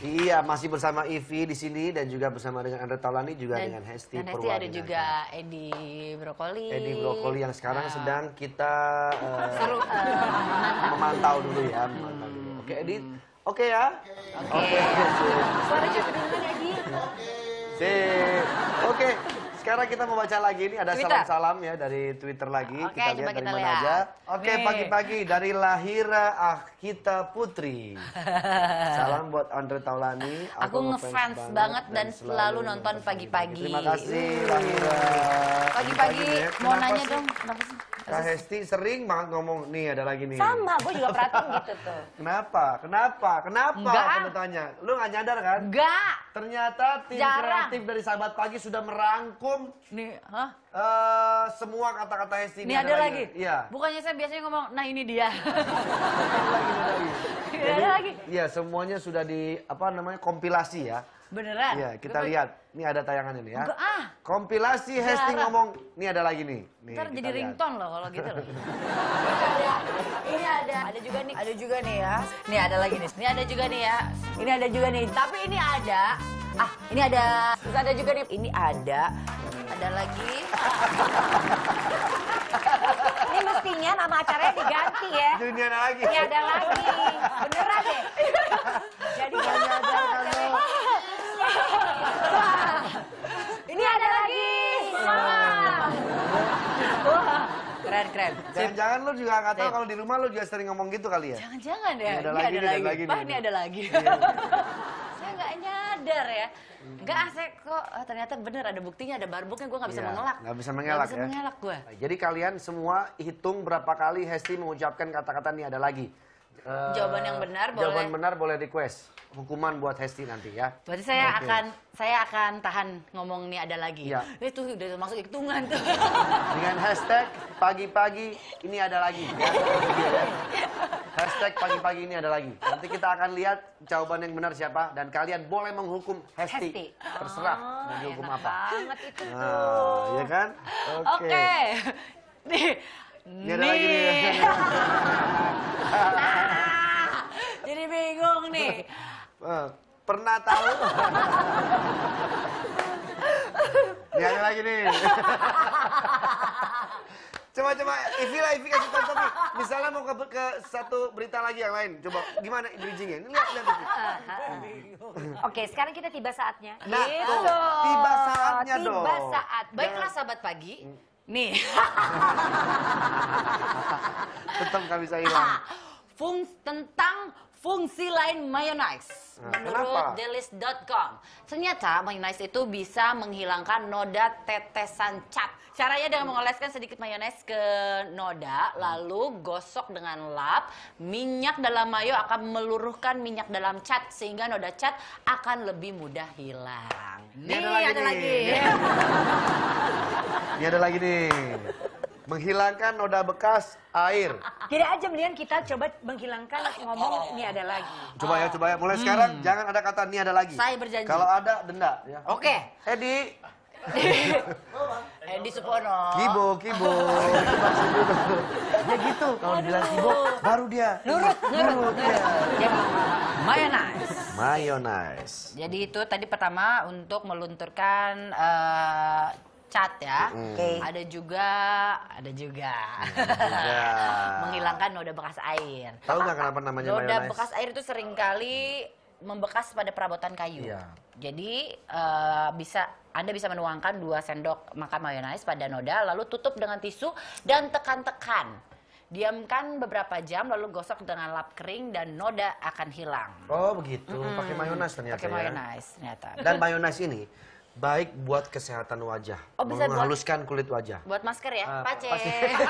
Iya, masih bersama Ivi di sini dan juga bersama dengan Andre Taulani juga dengan Hesti Dan Hesti Purwadi. ada juga Edi Brokoli. Edi Brokoli yang sekarang sedang kita memantau dulu ya, memantau dulu. Oke, Edi. Oke ya? Oke. Suara coba dulu Edi. Sip. Oke. Sekarang kita mau baca lagi, ini ada Twitter. salam-salam ya dari Twitter lagi. Oke, kita coba lihat kita dari mana lihat. aja. Oke, Nih. pagi-pagi dari Lahira Ahkita Putri. Salam buat Andre Taulani. Aku ngefans banget dan selalu nonton pagi-pagi. Terima kasih Lahira. Pagi-pagi nih ya. mau Kenapa nanya sih? dong, kenapa sih? Kak Hesti sering banget ngomong, nih ada lagi nih. Sama, gue juga perhatiin gitu tuh. Kenapa? Kenapa? Enggak. Aku tanya. Lu gak nyadar kan? Enggak. Ternyata tim Jarang. kreatif dari Sahabat Pagi sudah merangkum Nih, hah? semua kata-kata Hesti. Nih ada lagi? Iya. Bukannya saya biasanya ngomong, nah ini dia. Ada lagi. Ini ada lagi. Iya, semuanya sudah kompilasi ya. Beneran? Iya, kita lihat. Ini ada tayangannya nih ya. Enggak ah. Kompilasi Hesti Jarang. ngomong, ini ada lagi nih. Nih, Ntar kita jadi lihat. ringtone loh kalau gitu loh. Ini ada juga nih. Ada juga nih ya. Nih ada lagi nih. Ini ada juga nih ya. Ini ada juga nih. Tapi ini ada. Ah, ini ada. Terus ada juga nih. Ini ada. Ada lagi. Ini mestinya nama acaranya diganti ya. Jadi ini ada lagi. Ini ada lagi. Beneran deh. Jadi Nggak nyadar kan lo. ini ada lagi. Wah, keren keren. Jangan-jangan lo juga nggak tahu Sip. kalau di rumah lo juga sering ngomong gitu kali ya? Jangan-jangan ya. Ini ada Ini lagi, ada ini ada lagi. lagi Bah, nih. ini ada lagi. Saya nggak nyadar ya. Enggak, saya kok ternyata bener ada buktinya, ada barbuknya, gue nggak bisa Iya, mengelak. nggak bisa mengelak Nggak bisa ya. mengelak gue. Jadi kalian semua hitung berapa kali Hesti mengucapkan kata-kata ini ada lagi. Jawaban yang benar boleh. Jawaban benar boleh request. Hukuman buat Hesti nanti ya. Berarti saya Oke. akan tahan ngomong nih ada lagi. Iya. Itu udah masuk hitungan tuh. Dengan hashtag pagi-pagi ini ada lagi ya. Hashtag pagi-pagi ini ada lagi. Nanti kita akan lihat jawaban yang benar siapa dan kalian boleh menghukum Hesti. Hesti. Terserah mau dihukum Enak apa. banget itu tuh. Nah, ya kan? Oke. Nih. Ini ada lagi nih. Jadi bingung nih. Pernah tahu? Ini ada lagi nih. Coba Ivi kasih contoh nih. Misalnya mau ke satu berita lagi yang lain. Coba gimana bridging-nya? Ini lihat Ivi. Oke, sekarang kita tiba saatnya. Nah, Gitu. tuh, tiba saatnya dong. Tiba saat. Baiklah sahabat pagi. Nih. Tetap nggak bisa hilang. Tentang fungsi lain mayonnaise. Nah, Menurut kenapa? Delis.com, ternyata mayonnaise itu bisa menghilangkan noda tetesan cat. Caranya dengan mengoleskan sedikit mayonnaise ke noda, lalu gosok dengan lap. Minyak dalam mayo akan meluruhkan minyak dalam cat, sehingga noda cat akan lebih mudah hilang. Ini Nih, ada lagi. Ini ada lagi nih. Menghilangkan noda bekas air. Tidak aja mendingan kita coba menghilangkan ngomong ini ada lagi. Coba ya. Mulai sekarang jangan ada kata ini ada lagi. Saya berjanji. Kalau ada denda ya. Oke. Edi. Edi Supono. Kibo. Ya gitu. Kalau bilang Kibo, baru dia. Nurut ya. Jadi, mayonnaise. Mayonnaise. Jadi itu tadi pertama untuk melunturkan cat ya. Oke. Ada juga Ya. menghilangkan noda bekas air. Tahu nggak kenapa namanya Noda mayonnaise? bekas air itu seringkali membekas pada perabotan kayu. Iya. Jadi Anda bisa menuangkan 2 sendok makan mayonnaise pada noda, lalu tutup dengan tisu dan tekan-tekan. Diamkan beberapa jam, lalu gosok dengan lap kering dan noda akan hilang. Oh begitu. Pakai mayonnaise ternyata Pakai ya. mayonnaise ternyata. Dan mayonnaise ini baik buat kesehatan wajah. Oh, bisa buat- menghaluskan kulit wajah. Buat masker ya, Pace. pasti.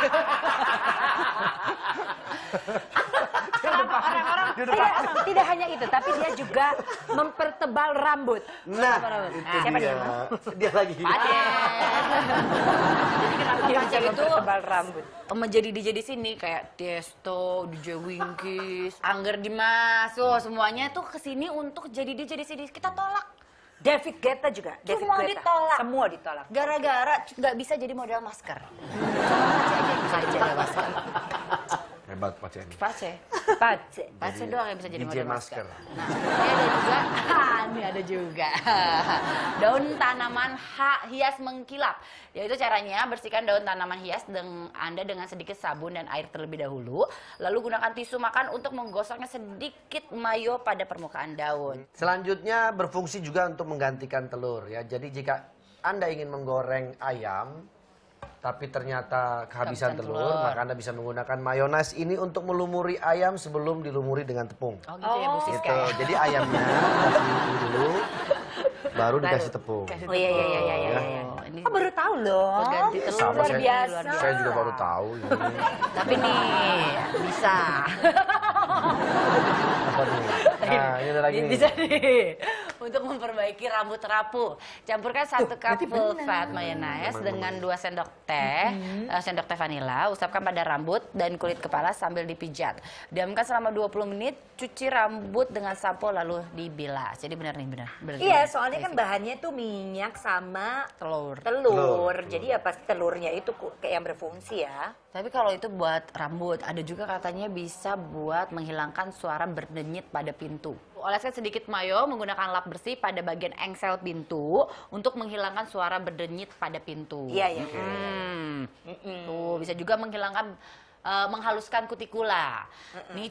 Kenapa orang-orang tidak hanya itu, tapi dia juga mempertebal rambut. Nah, Rambut. itu Siapa dia. dia? Dia lagi. Pace. Jadi kenapa Dia Pace bisa itu mempertebal rambut. menjadi DJ di sini kayak Tiesto, DJ Wingkis, Angger Dimas, semuanya tuh kesini untuk jadi DJ di sini. Kita tolak. David Guetta juga. David Semua Guetta. ditolak. Semua ditolak. Gara-gara nggak bisa jadi model masker. Cuma Pace aja bisa jadi model masker. Hebat hebat Pace ini. Pace. Pace. Pace doang yang bisa jadi DJ model masker. masker. Nah, ini ada juga. Ini ada juga. Daun tanaman hias mengkilap. Yaitu caranya bersihkan daun tanaman hias Anda dengan sedikit sabun dan air terlebih dahulu. Lalu gunakan tisu makan untuk menggosoknya sedikit mayo pada permukaan daun. Selanjutnya berfungsi juga untuk menggantikan telur ya. Jadi jika Anda ingin menggoreng ayam tapi ternyata kehabisan telur, maka Anda bisa menggunakan mayones ini untuk melumuri ayam sebelum dilumuri dengan tepung. Oh gitu ya Bu Siska. Gitu. Jadi ayamnya kasih ini dulu, baru dikasih tepung. Oh iya. Oh, ini Oh, baru tahu loh. ganti telur Sama luar saya, biasa. saya juga baru tahu ini. Tapi nih bisa. Apa nih? Nah, ini ada lagi nih. Bisa nih. Untuk memperbaiki rambut rapuh, campurkan 1 cup full fat mayonnaise dengan 2 sendok teh, sendok teh vanila. Usapkan pada rambut dan kulit kepala sambil dipijat. Diamkan selama 20 menit. Cuci rambut dengan sampo lalu dibilas. Jadi benar nih, benar. Iya, soalnya kan bahannya tuh minyak sama telur. telur. Jadi ya pasti telurnya itu kayak yang berfungsi ya. Tapi kalau itu buat rambut, ada juga katanya bisa buat menghilangkan suara berdenyit pada pintu. Oleskan sedikit mayo menggunakan lap bersih pada bagian engsel pintu untuk menghilangkan suara berdenyit pada pintu. Iya. Tuh, bisa juga menghilangkan, menghaluskan kutikula. Nih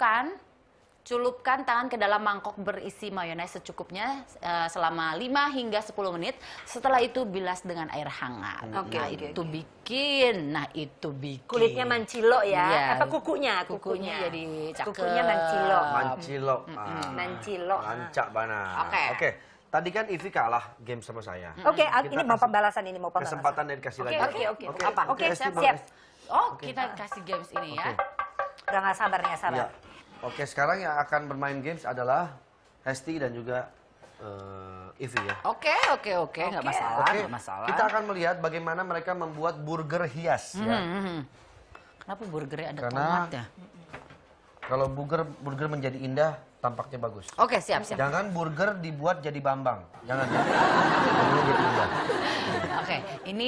celupkan tangan ke dalam mangkok berisi mayones secukupnya selama 5 hingga 10 menit. Setelah itu bilas dengan air hangat. Itu bikin. Kulitnya mancilo ya. Iya. Apa kukunya? Kukunya jadi cakep. Kukunya mancilo. Mancilo. Mancilo. Lancak bana. Oke. Tadi kan Ivi kalah game sama saya. Oke, Kita ini mau kasih pembalasan ini mau pembalasan. Kesempatan dari kasih lagi. Oke. Apa? Oke, Esti, siap. Oh, kita kasih games ini ya. Udah nggak sabar. Iya. Oke, sekarang yang akan bermain games adalah Hesti dan juga Ivi ya. Oke, nggak masalah, Oke, nggak masalah. kita akan melihat bagaimana mereka membuat burger hias ya. Kenapa burgernya ada Karena- tomatnya? Kalau burger menjadi indah, tampaknya bagus. Oke, siap. Jangan burger dibuat jadi Bambang. Jangan ya. Burgernya jadi indah. Oke, ini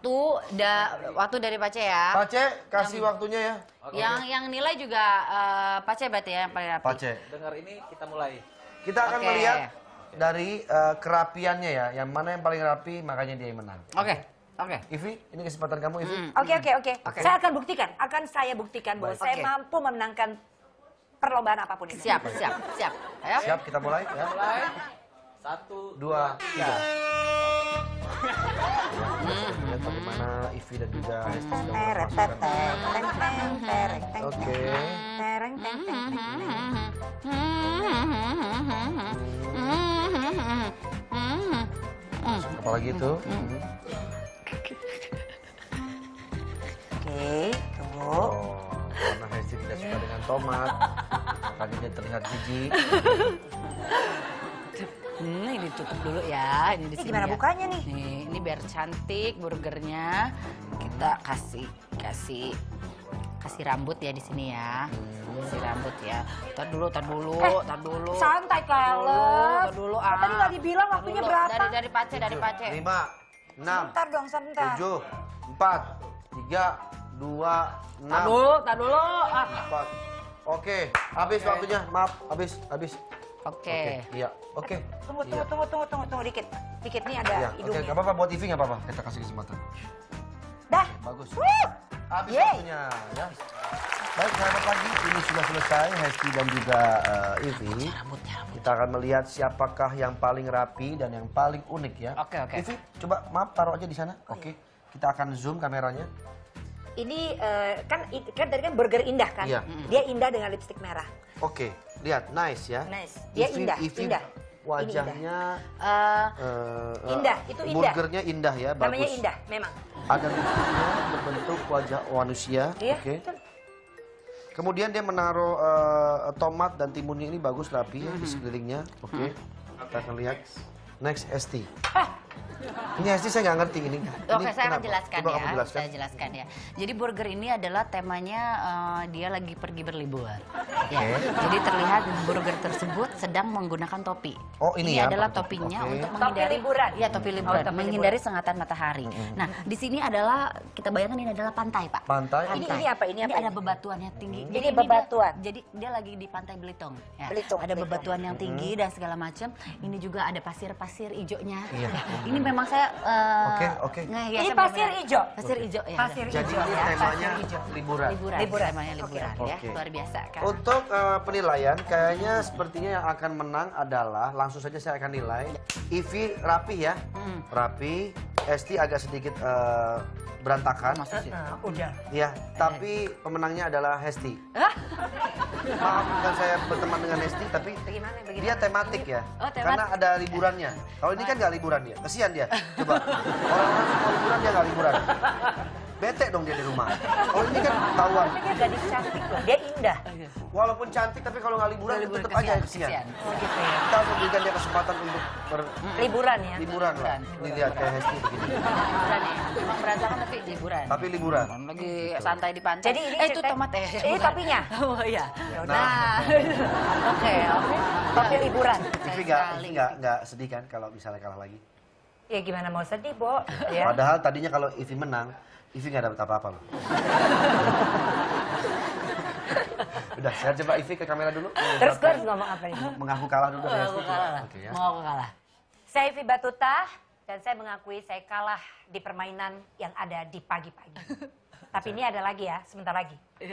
waktu dari Pace ya. Pace, kasih waktunya ya. Yang nilai juga Pace berarti ya yang paling rapi. Pace. Dengar ini kita mulai. Kita akan Oke. melihat dari kerapiannya ya. Yang mana yang paling rapi, makanya dia yang menang. Oke. Ivi, ini kesempatan kamu Ivi. Oke. Saya akan buktikan. Saya buktikan bahwa Baik. saya Oke. mampu memenangkan perlombaan apapun itu. Siap. Ayo. Siap, kita mulai ya. Mulai. 1, 2, 3. Lihat bagaimana Ivi dan juga Hesti sudah memasukkan. Oke. Apalagi itu? Oke, tunggu. Oh, karena Hesti tidak suka dengan tomat. Tadi dia terlihat jijik. Ini tutup dulu ya. Ini di sini. Gimana ya. bukanya nih? Nih, ini biar cantik burgernya. Kita kasih rambut ya di sini ya. Kasih rambut ya. Tar dulu. Santai Tar kalau. dulu. Tadi nggak dibilang Tar waktunya dulu. berapa? Dari Pace. 5, 6, Sebentar dong, sebentar. 7, 4, 3, 2, 6, Tar dulu. 4. Oke, habis waktunya. Maaf, habis. Oke. Iya, oke. Tunggu dikit. Dikit nih ada Iya, oke, hidungnya. nggak apa-apa buat Ivi nggak apa-apa. Kita kasih kesempatan. Dah. Bagus. Habis Yeay. waktunya, ya. Baik, sahabat pagi, ini sudah selesai Hesti dan juga Ivi. Rambut. Kita akan melihat siapakah yang paling rapi dan yang paling unik ya. Oke. Ivi, coba maaf taruh aja di sana. Oke. Kita akan zoom kameranya. Ini kan tadi kan burger indah kan? Iya. Dia indah dengan lipstik merah. Oke, lihat, nice ya. Nice. Dia indah. Ivi Indah. wajahnya Indah, itu indah. burgernya indah ya, bagus. Namanya indah, memang. Ada lipstiknya berbentuk wajah manusia. Iya. Oke. Kemudian dia menaruh tomat dan timunnya ini bagus rapi ya di sekelilingnya. Oke. Kita akan lihat. Next ST. Ini Hesti saya nggak ngerti ini. Oke, Ini saya akan kenapa? jelaskan Coba ya. kamu jelaskan. Saya jelaskan ya. Jadi burger ini adalah temanya dia lagi pergi berlibur. Ya. Jadi terlihat burger tersebut sedang menggunakan topi. Oh, ini ya, adalah pakai topi. topinya Oke. untuk Topi menghindari liburan. Iya, topi liburan, topi menghindari sengatan matahari. Nah, di sini adalah kita bayangkan ini adalah pantai, Pak. Pantai. Ini apa? Ini apa? Ada bebatuan yang tinggi. Ini Jadi bebatuan. Jadi dia lagi di pantai Belitung. Ya. Belitung, Ada Belitung. bebatuan yang tinggi dan segala macam. Ini juga ada pasir-pasir hijaunya. Iya. Ya. Ini memang saya Oke. Ini pasir hijau. Pasir hijau ya. Pasir Jadi hijau ini ya. temanya Pasir hijau. liburan. Liburan. Temanya liburan ya. Oke. Luar biasa kan. Untuk penilaian, kayaknya sepertinya yang akan menang adalah, langsung saja saya akan nilai. Ivy rapi ya, rapi. Hesti agak sedikit berantakan. Maksud sih. Udah. Ya, tapi pemenangnya adalah Hesti. Maaf bukan saya berteman dengan Hesti, tapi Bagaimana? dia tematik ya. Oh, tematik. Karena ada liburannya. Kalau ini kan nggak liburan dia, kesian dia. Coba, orang-orang mau liburan dia nggak liburan. Bete dong dia di rumah. Kalau ini kan ketahuan. Tapi dia gadis cantik loh. Dia indah. Walaupun cantik tapi kalau nggak liburan tetap aja kesian. Oh gitu ya. Kita harus memberikan dia kesempatan untuk Liburan ya. liburan lah. Ini lihat kayak Hesti begini. Liburan ya. Memang berantakan tapi liburan. Tapi liburan. Lagi santai di pantai. Jadi ini itu cerita- tomat ya. Ini topinya. Oh iya. Nah. Nah. Oke. Topi liburan. Ivy sekali. nggak sedih kan kalau misalnya kalah lagi? Ya gimana mau sedih, Bo? Ya. Padahal tadinya kalau Ivy menang, Ivy nggak dapat apa-apa loh. Udah, saya coba Ivy ke kamera dulu. Terus gue harus ngomong apa nih? Mengaku kalah dulu dari Mau Hesti. kalah lah. Oke ya. Mau aku kalah. Saya Ivy Batuta dan saya mengakui saya kalah di permainan yang ada di pagi-pagi. Tapi ini ada lagi ya, sebentar lagi. Ini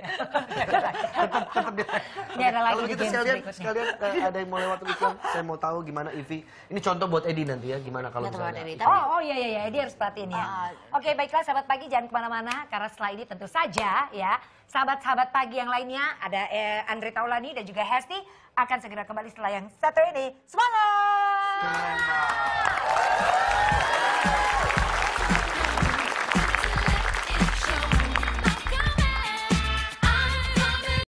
ada lagi Kalau di gitu games sekalian berikutnya. ada yang mau lewat tulisan, saya mau tahu gimana Ivy. Ini contoh buat Edi nanti ya, gimana kalau Ya, teman misalnya. Edi. Ivy. Oh iya, dia harus perhatiin ya. Oke, baiklah sahabat pagi, jangan kemana-mana karena setelah ini tentu saja ya sahabat-sahabat pagi yang lainnya ada Andre Taulani dan juga Hesti akan segera kembali setelah yang satu ini. Semangat!